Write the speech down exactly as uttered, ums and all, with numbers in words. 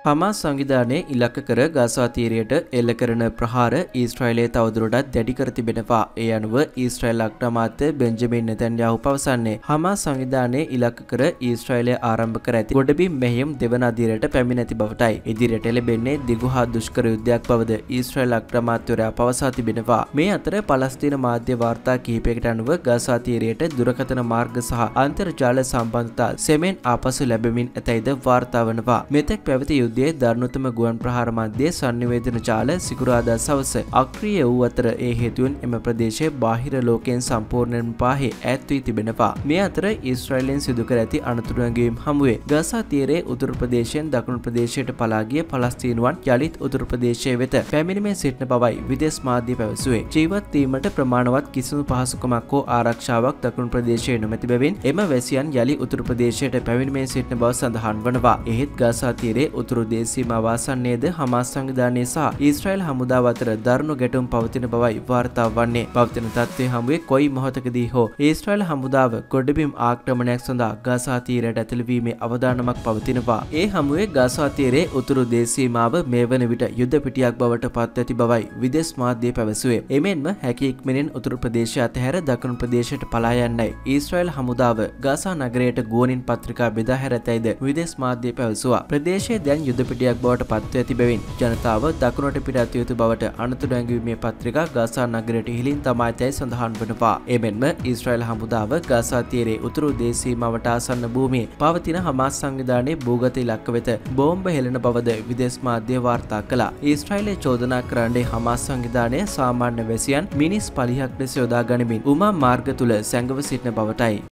Hamas සංවිධානයේ ඉලක්ක කර ගාසා තීරයට එල්ල කරන ප්‍රහාර ඊශ්‍රායලයේ තවදුරටත් දැඩි කර තිබෙනවා. ඒ අනුව ඊශ්‍රායල් අග්‍රාමාත්‍ය බෙන්ජමින් නෙතන්යාහු පවසන්නේ හමාස් සංවිධානයේ ඉලක්ක කර ඊශ්‍රායලය ආරම්භ කර ඇති ගොඩබිම් මෙහෙයුම් දෙවන අදියරට පැමිණ ඇති බවටයි. ඉදිරියට එළඹෙන්නේ දිගු හා දුෂ්කර යුද්ධයක් බවද ඊශ්‍රායල් අග්‍රාමාත්‍යවරයා පවසා තිබෙනවා. මේ අතර පලස්තීන මාධ්‍ය වාර්තා කිහිපයකට අනුව ගාසා තීරයට දුරකථන මාර්ග සහ අන්තර්ජාල සම්බන්ධතා සෙමෙන් ආපසු ලැබෙමින් ඇතැයිද වාර්තා වනවා. මෙතෙක් පැවති යේ ධර්ණුතම ගුවන් ප්‍රහාර මැදේ සංනිවේදන ජාල සිකුරාදා සවස අක්‍රිය වූ අතර ඒ හේතුවෙන් එම ප්‍රදේශයේ බාහිර ලෝකයෙන් සම්පූර්ණයෙන්ම පාහේ ඈත් වී තිබෙනවා. මේ අතර ඊශ්‍රායලෙන් සිදු කර ඇති අනතුරු නැගීම් හමුවේ ගාසා තීරයේ උතුරු ප්‍රදේශයෙන් දකුණු ප්‍රදේශයට පලා ගිය පලස්තීනුවන් යළිත් උතුරු ප්‍රදේශයේ වෙත පැමිණීමේ සිටින බවයි විදේශ මාධ්‍ය පැවසුවේ. ජීවත් වීමට ප්‍රමාණවත් කිසිදු පහසුකමක් හෝ ආරක්ෂාවක් දකුණු ප්‍රදේශයේ නොමැති බැවින් එම වැසියන් යලි උතුරු ප්‍රදේශයට පැමිණීමේ සිටින බව සඳහන් වනවා. එහෙත් ගාසා තීරයේ උතුරු දේශීමාව ආසන්නයේද හමාස් සංවිධානය සහ ඊශ්‍රායල් හමුදාව අතර දරුණු ගැටුම් පවතින බවයි වාර්තා වන්නේ. පවතින තත්ත්වයේ හමුවේ කොයි මොහොතකදී හෝ ඊශ්‍රායල් හමුදාව ගොඩබිම් ආක්‍රමණයක් සඳහා ගාසා තීරයට ඇතුළු වීමේ අවදානමක් පවතිනවා. ඒ හමුවේ ගාසා තීරයේ උතුරු දේශීමාව මේ වන විට යුද පිටියක් බවට පත් ඇති බවයි විදේශ මාධ්‍ය පැවසුවේ. එමෙන්ම හැකි ඉක්මනින් උතුරු ප්‍රදේශය අතහැර දකුණු ප්‍රදේශයට පලා යන්නයි ඊශ්‍රායල් හමුදාව ගාසා නගරයට ගුවනින් පත්‍රිකා බෙදා හැර ඇතැයිද විදේශ මාධ්‍ය පැවසුවා. ප්‍රදේශයේ දැන් යුද පිටියක් බවට පත්ව ඇති බැවින් ජනතාව දකුණට පිටත් යුතු බවට අනතුරු ඇඟවීමේ පත්‍රිකා ගාසා නගරයට ඉහළින් තමා ඇතැයි සඳහන් වනවා. එමෙන්ම ඊශ්‍රායල් හමුදාව ගාසා තීරයේ උතුරු දේශීමාවට ආසන්න භූමියේ පවතින හමාස් සංවිධානයේ භූගත ඉලක්ක වෙත බෝම්බ හෙළන බවද විදේශ මාධ්‍ය වාර්තා කළා. ඊශ්‍රායලයේ චෝදනා කරන්නේ හමාස් සංවිධානය සාමාන්‍ය වැසියන් මිනිස් පලිහක් ලෙස යොදා ගනිමින් උමා මාර්ග තුල සැඟව සිටින බවටයි.